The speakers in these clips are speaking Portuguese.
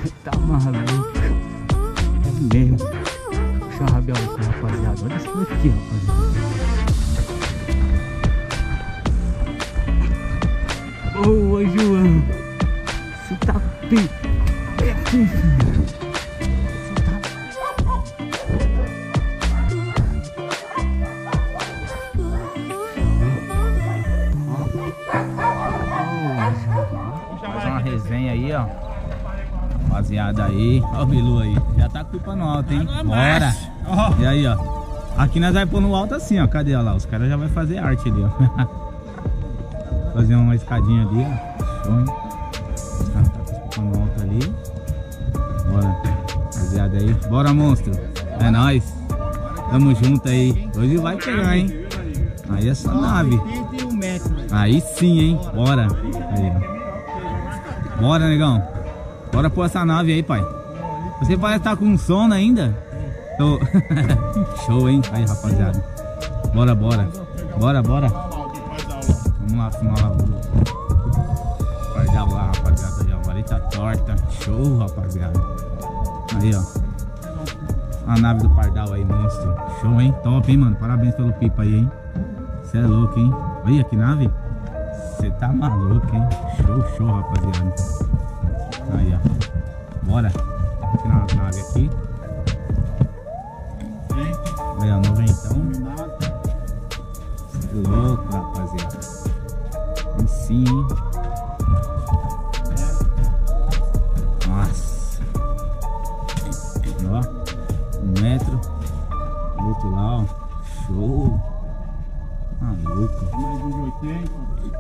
Tá maluco. É mesmo. Puxa a rabiola aqui, rapaziada. Olha isso aqui, rapaziada. Boa, João. Você tá aqui, filho. Você tá... Faz uma resenha aí, ó. Rapaziada aí, ó o Bilu aí. Já tá com o pipa no alto, hein? Bora! E aí, ó. Aqui nós vamos pôr no alto assim, ó. Cadê lá? Os caras já vão fazer arte ali, ó. Fazer uma escadinha ali, ó. Show, hein? Os caras tá com o pipa no alto ali. Bora, rapaziada aí. Bora, monstro. É nóis. Tamo junto aí. Hoje vai pegar, hein? Aí essa nave. Aí sim, hein? Bora. Aí, ó. Bora, negão. Bora pôr essa nave aí, pai. Você parece estar com sono ainda? Tô... Show, hein? Aí, rapaziada. Bora, bora. Bora, bora. Vamos lá, filmar lá. Pardal lá, rapaziada. Aí, ó. Vareta torta. Show, rapaziada. Aí, ó. A nave do Pardal aí, monstro. Show, hein? Top, hein, mano? Parabéns pelo pipa aí, hein? Você é louco, hein? Olha que nave. Você tá maluco, hein? Show, show, rapaziada. Aí, ó. Bora. Aqui na nave aqui. Aí, ó, noventão. Você é louco, rapaziada. Aí sim, hein? Nossa. Ó. 1 metro. O outro lá, ó. Show. Maluco. Mais de 80.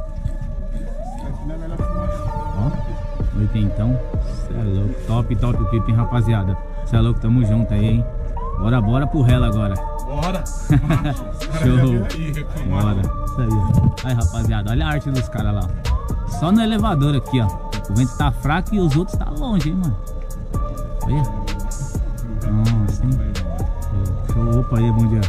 Ó, 80 então. Cê é louco. Top, top o pipa, hein, rapaziada. Cê é louco, tamo junto aí, hein. Bora, bora pro rela agora. Bora. Show. Bora. Isso aí, ó. Aí, rapaziada, olha a arte dos caras lá. Só no elevador aqui, ó. O vento tá fraco e os outros tá longe, hein, mano. Olha. Nossa, hein. Show. Opa aí, bom dia.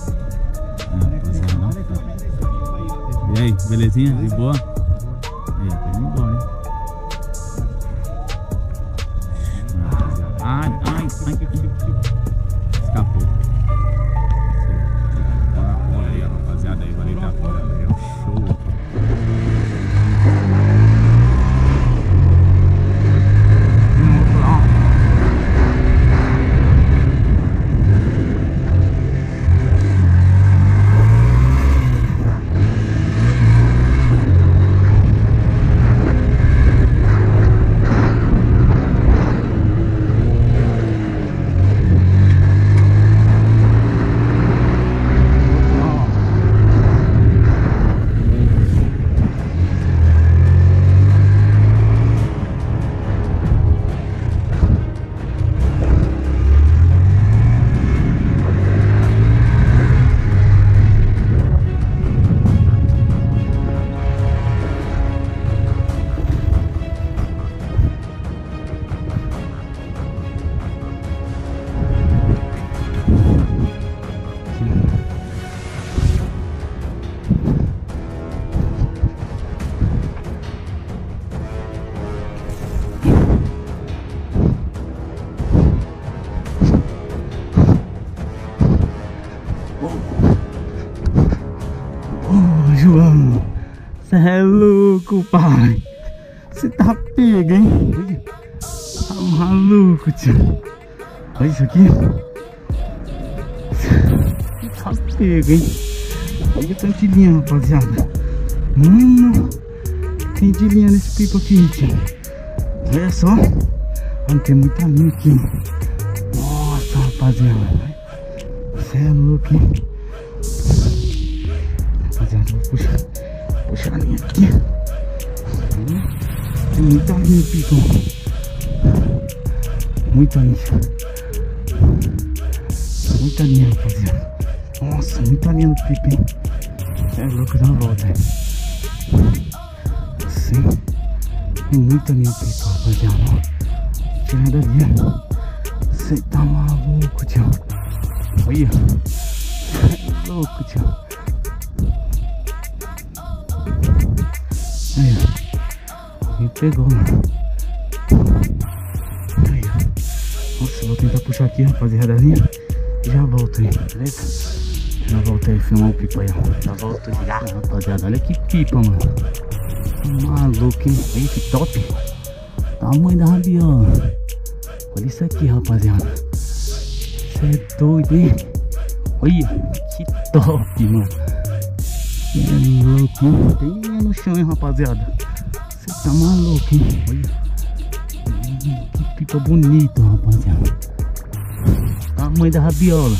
E aí, belezinha? De boa? Aí, tá indo embora, hein? Ai, ai, ai. Escapou. Olha aí, rapaziada. Aí, valeu, tá fora. É um show. João, você é louco, pai. Você tá pego, hein? Tá maluco, tio. Olha isso aqui. Você tá pego, hein? Olha o tanto de linha, rapaziada. Tem de linha nesse pipo aqui, tio. Olha só. Olha, tem muita linha aqui. Nossa, rapaziada. Você é louco, hein? Rapaziada, vou puxar a linha aqui. Tem muita linha, pico. Muita linha. Muita linha, rapaziada. Nossa, muita linha no pipo, hein? É louco, dá uma volta. Sim. Tem muita linha no pipo, rapaziada. Tira da linha. Você tá maluco, tio. Olha. É louco, tio. Aí, ó. Me pegou, mano. Aí. tentar puxar aqui, rapaziada, a linha. E já volto aí, beleza? Já volto aí, filmar o pipa aí, ó. Já volto aí, já, rapaziada. Olha que pipa, mano. Maluco, hein? Olha que top. Tamanho da rabiola. Olha isso aqui, rapaziada. Você é doido, hein? Olha, que top, mano. Você é louco, hein? Tem linha no chão, hein, rapaziada. Você tá maluco, hein? Olha. Que pipa bonito, rapaziada. Tamanho da rabiola.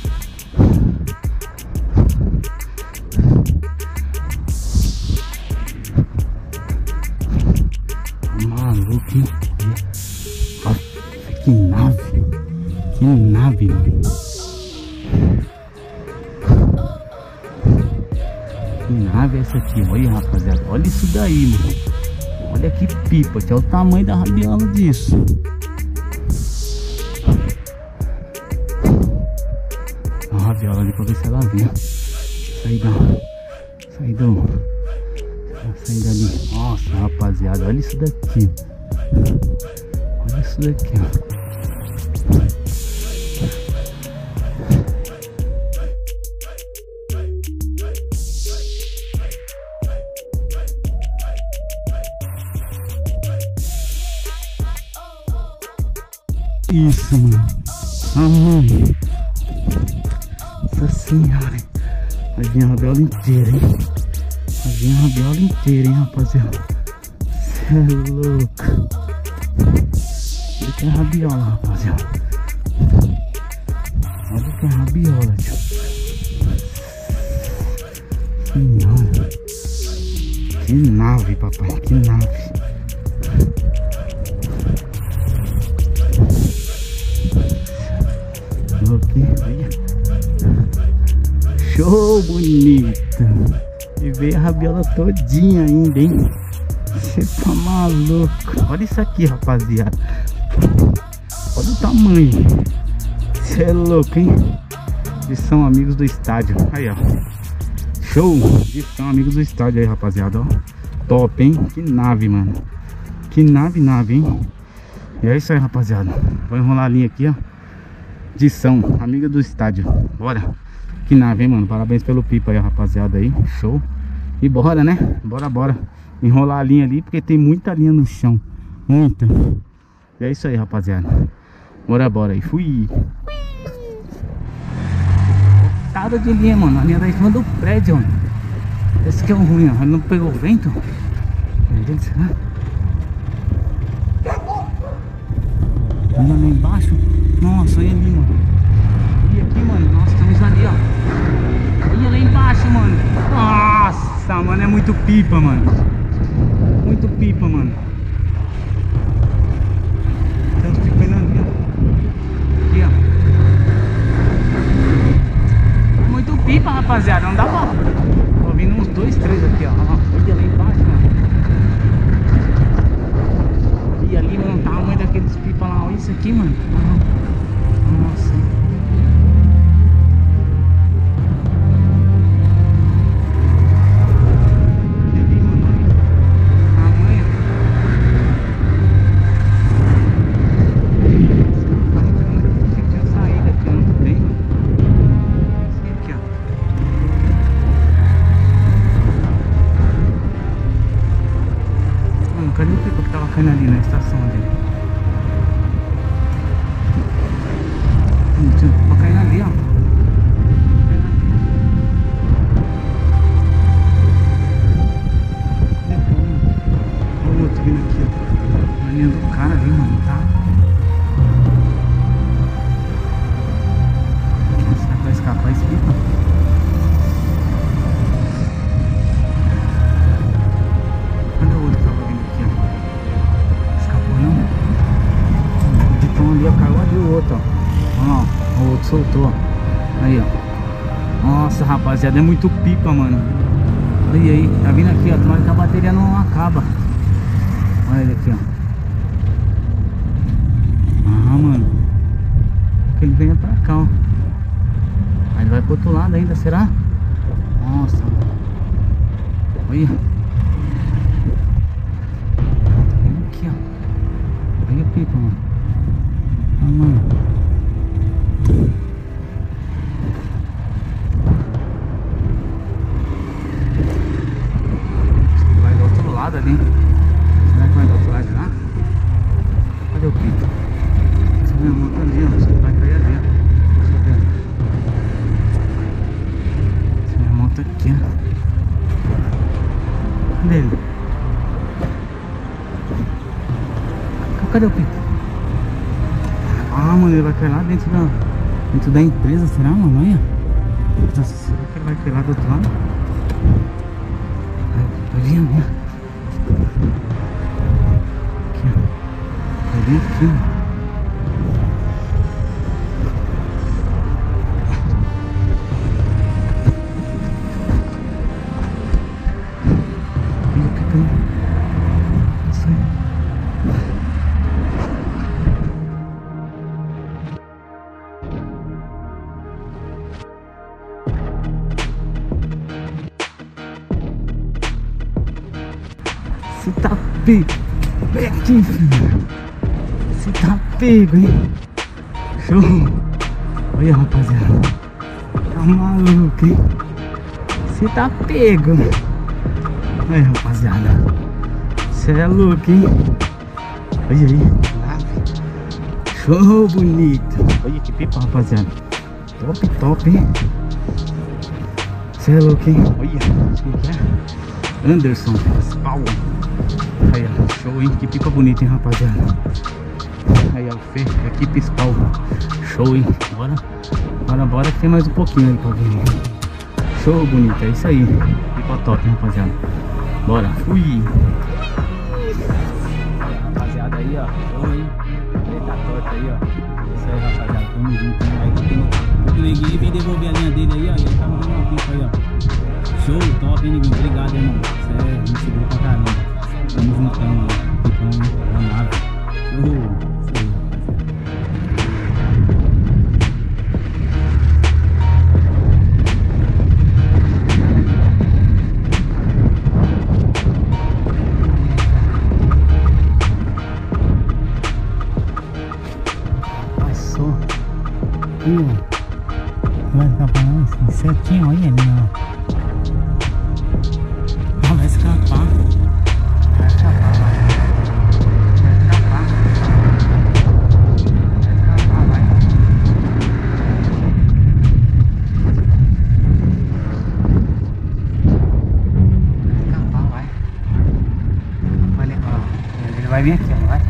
Maluco, hein? Que nave. Que nave, mano. Que nave é essa aqui? Olha, rapaziada. Olha isso daí, mano. Olha que pipa, que é o tamanho da rabiola disso. A rabiola ali pra ver se ela vem. Sair dali. Nossa, rapaziada, olha isso daqui. Olha isso daqui, ó. Isso, mano. Mano. Nossa senhora, hein? Vai vir a rabiola inteira, hein? Vai vir a rabiola inteira, hein, rapaziada? Cê é louco. Olha que é rabiola, rapaziada. Olha que é rabiola, tio. Senhora. Que nave, papai. Que nave. Olha. Show, bonita. E veio a rabiola todinha ainda, hein? Você tá maluco. Olha isso aqui, rapaziada. Olha o tamanho. Você é louco, hein? Eles são amigos do estádio. Aí, ó. Show. Eles são amigos do estádio aí, rapaziada, ó. Top, hein? Que nave, mano. Que nave, hein? E é isso aí, rapaziada. Vou enrolar a linha aqui, ó. Edição, amiga do estádio. Bora. Que nave, hein, mano. Parabéns pelo pipa aí, rapaziada aí. Show. E bora, né? Bora. Enrolar a linha ali, porque tem muita linha no chão. Muita. E é isso aí, rapaziada. Bora aí. Fui. Cada de linha, mano. A linha da em cima do prédio, mano. Esse que é o ruim, ó. Ele não pegou vento. Meu Deus do céu. Olha lá embaixo. Nossa, olha ali, mano. E aqui, mano. Nossa, estamos ali, ó. Olha lá embaixo, mano. Nossa, mano. É muito pipa, mano. Muito pipa, mano. Estamos pipando ali, ó. Aqui, ó. Muito pipa, rapaziada. Não dá pra... Tô vindo uns 2, 3 aqui, ó. Olha lá embaixo, mano. E ali, mano, o tamanho daqueles pipa lá. Olha isso aqui, mano. Nossa. E ali, mano, olha o tamanho. Tinha saída aqui, não tem, mano. Esse aqui, ó. Mano, cadê o pipa que tava caindo ali na estação ali? Pra cair ali, ó. Olha o outro vindo aqui, ó. A linha do cara ali, mano, tá? Será que vai escapar esse pipa? Cadê o outro que tava vindo aqui, ó? Escapou não? O ditão ali, ó, caiu ali o outro, ó. Ó, o outro soltou. Aí, ó. Nossa, rapaziada, é muito pipa, mano. Olha aí, tá vindo aqui, ó. Tomara que a bateria não acaba. Olha ele aqui, ó. Ah, mano. Que ele venha pra cá, ó. Aí ele vai pro outro lado ainda, será? Nossa. Olha. Tá vindo aqui, ó. Olha o pipa, mano. Ah, mano. o Pito? Essa minha moto ali, ó. Você vai cair ali, ó. Deixa eu ver. Essa minha moto aqui, ó. Cadê ele? Cadê o Pito? Ah, mano, ele vai cair lá dentro da empresa, será, mano? Olha. Nossa, será que ele vai cair lá do outro lado? Ali, ó. Aqui, ó. Tá bem aqui, ó. Você tá pego. Vem aqui, filho. Você tá pego, hein? Show. Olha, rapaziada. Tá maluco, hein? Você tá pego. Olha, rapaziada. Você é louco, hein? Olha aí. Show bonito. Olha que pipa, rapaziada. Top, top, hein? Você é louco, hein? Olha. Anderson Spawn. Aí, ó, show, hein? Que pipa bonita, hein, rapaziada? Aí, ó, o Fê, equipe Spawn. Show, hein? Bora que tem mais um pouquinho aí pra ver. Show bonito, é isso aí. Pipa top, hein, rapaziada? Bora, fui! Rapaziada aí, ó. Show, hein? Eita torta aí, ó. Isso aí, rapaziada. Tamo junto, hein? O neguinho vem devolver a linha dele aí, ó. E ele tá mandando uma pipa aí, ó. Show, top, hein, neguinho? Obrigado, irmão. Você é gente segura pra caramba. Tamo juntando, ó. Pipão danado. Show. Passou. Vai escapar assim, certinho, olha ali, ó. Não, vai escapar. Vai escapar, vai. Vai escapar. Vai escapar, vai. Vai escapar, vai. Olha, ó. Ele vai vir aqui, ó, vai.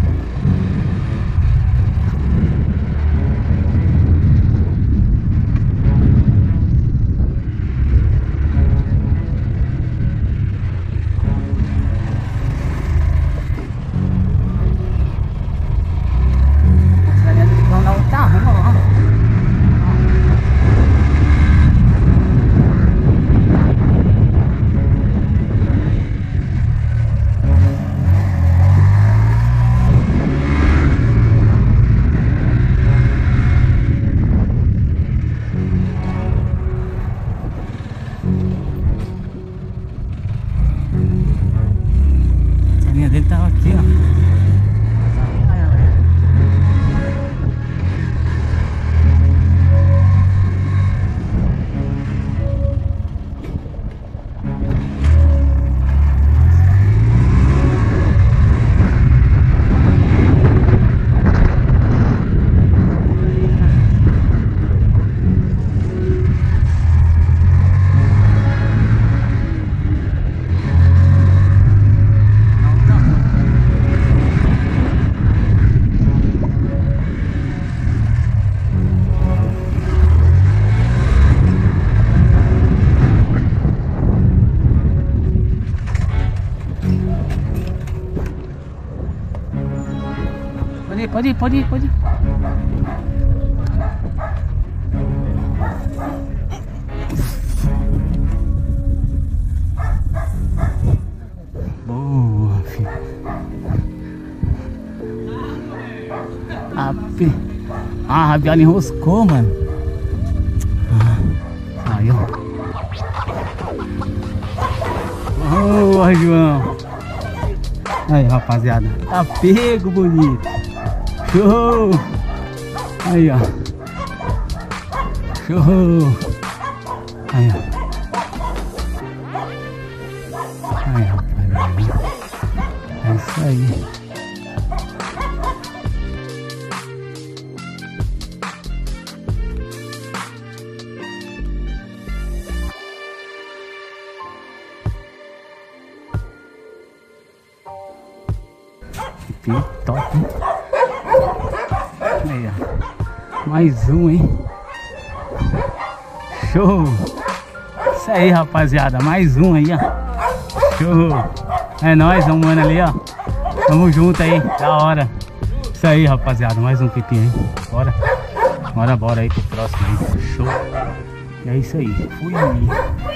A linha dele tava aqui, ó. Pode ir. Boa, filho. A rabiola enroscou, mano. Aí, ó. Boa, João. Aí, rapaziada. Tá pego, bonito. Show! Aí, ó. Show! Aí, ó. Aí, rapaz. É isso aí. GT, top, hein? Aí, ó. Mais um, hein? Show! Isso aí, rapaziada. Mais um aí, ó. Show! É nóis, um mano ali, ó. Tamo junto aí, da hora. Isso aí, rapaziada. Mais um PT, hein? Bora. Bora aí pro próximo aí. Show! E é isso aí. Fui!